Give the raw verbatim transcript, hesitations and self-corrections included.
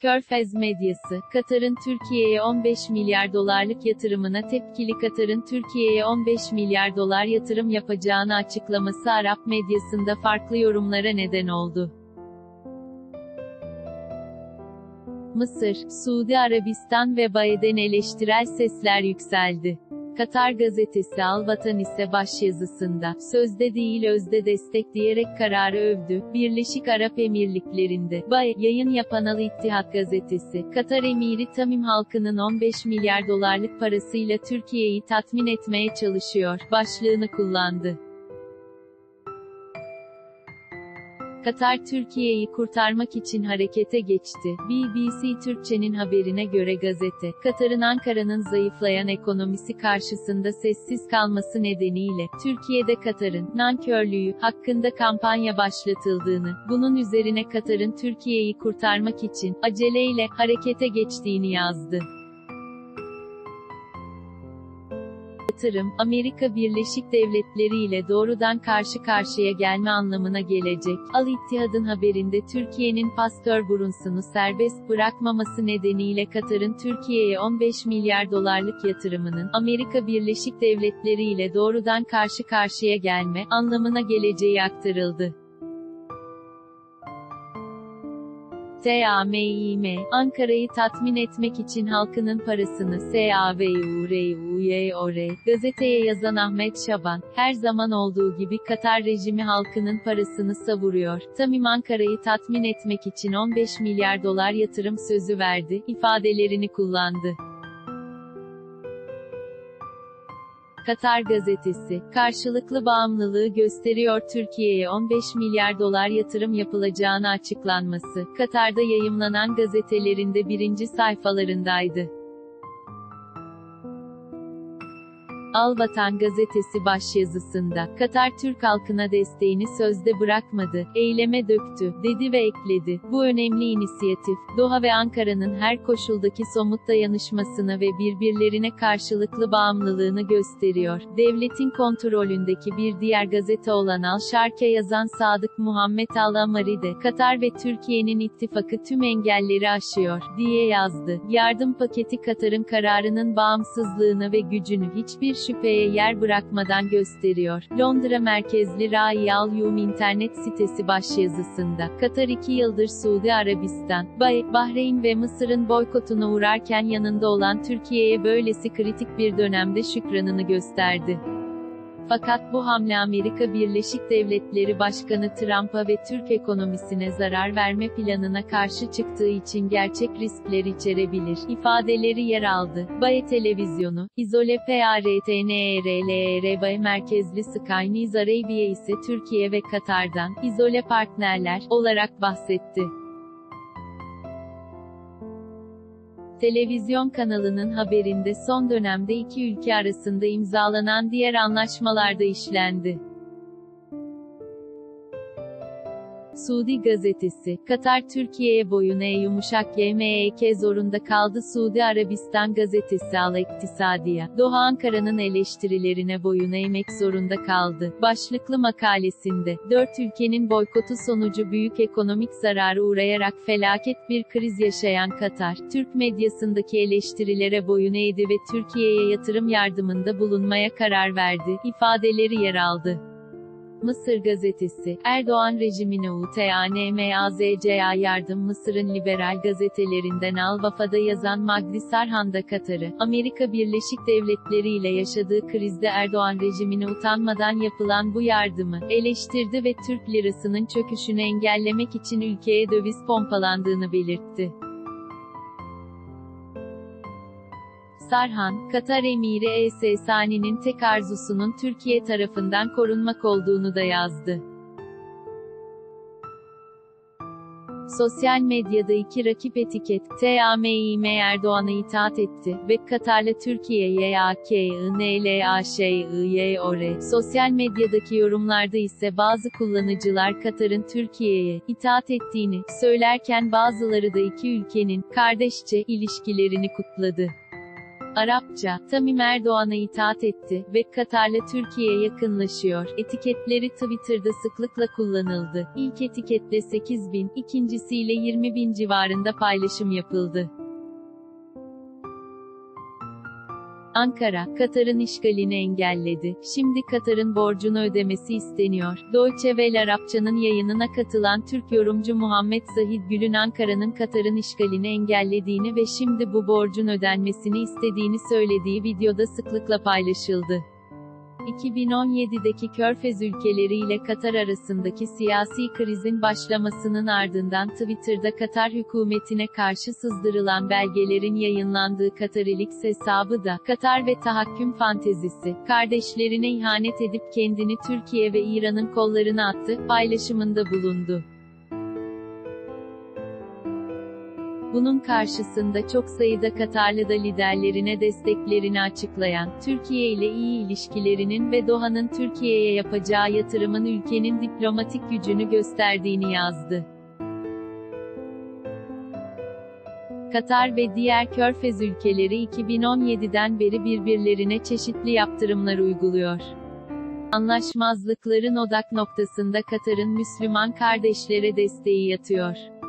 Körfez medyası, Katar'ın Türkiye'ye on beş milyar dolarlık yatırımına tepkili. Katar'ın Türkiye'ye on beş milyar dolar yatırım yapacağını açıklaması Arap medyasında farklı yorumlara neden oldu. Mısır, Suudi Arabistan ve Bae'den eleştirel sesler yükseldi. Katar gazetesi Al Vatan ise başyazısında, sözde değil özde destekleyerek kararı övdü. Birleşik Arap Emirlikleri'nde, B A E, yayın yapan Al İttihad gazetesi, Katar emiri Tamim halkının on beş milyar dolarlık parasıyla Türkiye'yi tatmin etmeye çalışıyor, başlığını kullandı. Katar Türkiye'yi kurtarmak için harekete geçti. B B C Türkçe'nin haberine göre gazete, Katar'ın Ankara'nın zayıflayan ekonomisi karşısında sessiz kalması nedeniyle, Türkiye'de Katar'ın nankörlüğü hakkında kampanya başlatıldığını, bunun üzerine Katar'ın Türkiye'yi kurtarmak için aceleyle harekete geçtiğini yazdı. Yatırım, Amerika Birleşik Devletleri ile doğrudan karşı karşıya gelme anlamına gelecek. Al İttihad'ın haberinde Türkiye'nin Pastor Brunson'u serbest bırakmaması nedeniyle Katar'ın Türkiye'ye on beş milyar dolarlık yatırımının, Amerika Birleşik Devletleri ile doğrudan karşı karşıya gelme anlamına geleceği aktarıldı. TAMİM, Ankara'yı tatmin etmek için halkının parasını SAVURUYOR, gazeteye yazan Ahmet Şaban, her zaman olduğu gibi Katar rejimi halkının parasını savuruyor. Tamim Ankara'yı tatmin etmek için on beş milyar dolar yatırım sözü verdi, ifadelerini kullandı. Katar gazetesi, karşılıklı bağımlılığı gösteriyor. Türkiye'ye on beş milyar dolar yatırım yapılacağını açıklanması, Katar'da yayımlanan gazetelerinde birinci sayfalarındaydı. Al Vatan gazetesi başyazısında, Katar Türk halkına desteğini sözde bırakmadı, eyleme döktü, dedi ve ekledi. Bu önemli inisiyatif, Doha ve Ankara'nın her koşuldaki somut dayanışmasını ve birbirlerine karşılıklı bağımlılığını gösteriyor. Devletin kontrolündeki bir diğer gazete olan Al Şark'e yazan Sadık Muhammed Al-Amari de, Katar ve Türkiye'nin ittifakı tüm engelleri aşıyor, diye yazdı. Yardım paketi Katar'ın kararının bağımsızlığını ve gücünü hiçbir şüpheye yer bırakmadan gösteriyor. Londra merkezli Rai Al-Yum internet sitesi başyazısında, Katar iki yıldır Suudi Arabistan, B A E, Bahreyn ve Mısır'ın boykotuna uğrarken yanında olan Türkiye'ye böylesi kritik bir dönemde şükranını gösterdi. Fakat bu hamle Amerika Birleşik Devletleri Başkanı Trump'a ve Türk ekonomisine zarar verme planına karşı çıktığı için gerçek riskler içerebilir, ifadeleri yer aldı. B A E televizyonu, İzole PARTNERLER B A E merkezli Sky News Arabia ise Türkiye ve Katar'dan, izole partnerler, olarak bahsetti. Televizyon kanalının haberinde son dönemde iki ülke arasında imzalanan diğer anlaşmalar da işlendi. Suudi gazetesi, Katar Türkiye'ye boyun eğ yumuşak Y M E K zorunda kaldı. Suudi Arabistan gazetesi Al İktisadiye, Doha Ankara'nın eleştirilerine boyun eğmek zorunda kaldı. Başlıklı makalesinde, dört ülkenin boykotu sonucu büyük ekonomik zarara uğrayarak felaket bir kriz yaşayan Katar, Türk medyasındaki eleştirilere boyun eğdi ve Türkiye'ye yatırım yardımında bulunmaya karar verdi, ifadeleri yer aldı. Mısır gazetesi, Erdoğan rejimine UTANMAZCA yardım. Mısır'ın liberal gazetelerinden Al Vafa'da yazan Magdi Sarhan da Katar'ı, Amerika Birleşik Devletleri ile yaşadığı krizde Erdoğan rejimine utanmadan yapılan bu yardımı eleştirdi ve Türk lirasının çöküşünü engellemek için ülkeye döviz pompalandığını belirtti. Sarhan, Katar Emiri Es Sani'nin tek arzusunun Türkiye tarafından korunmak olduğunu da yazdı. Sosyal medyada iki rakip etiket, TAMİM Erdoğan'a itaat etti ve Katar'la Türkiye YAKINLAŞIYOR. Sosyal medyadaki yorumlarda ise bazı kullanıcılar Katar'ın Türkiye'ye itaat ettiğini söylerken bazıları da iki ülkenin kardeşçe ilişkilerini kutladı. Arapça, Tamim Erdoğan'a itaat etti ve Katar'la Türkiye yakınlaşıyor etiketleri Twitter'da sıklıkla kullanıldı. İlk etiketle sekiz bin, ikincisiyle yirmi bin civarında paylaşım yapıldı. Ankara, Katar'ın işgalini engelledi. Şimdi Katar'ın borcunu ödemesi isteniyor. Deutsche Welle Arapça'nın yayınına katılan Türk yorumcu Muhammed Zahid Gül'ün Ankara'nın Katar'ın işgalini engellediğini ve şimdi bu borcun ödenmesini istediğini söylediği videoda sıklıkla paylaşıldı. iki bin on yedideki Körfez ülkeleri ile Katar arasındaki siyasi krizin başlamasının ardından Twitter'da Katar hükümetine karşı sızdırılan belgelerin yayınlandığı Katariliks hesabı da, Katar ve tahakküm fantezisi, kardeşlerine ihanet edip kendini Türkiye ve İran'ın kollarına attı, paylaşımında bulundu. Bunun karşısında çok sayıda Katarlı da liderlerine desteklerini açıklayan, Türkiye ile iyi ilişkilerinin ve Doha'nın Türkiye'ye yapacağı yatırımın ülkenin diplomatik gücünü gösterdiğini yazdı. Katar ve diğer Körfez ülkeleri iki bin on yediden beri birbirlerine çeşitli yaptırımlar uyguluyor. Anlaşmazlıkların odak noktasında Katar'ın Müslüman kardeşlere desteği yatıyor.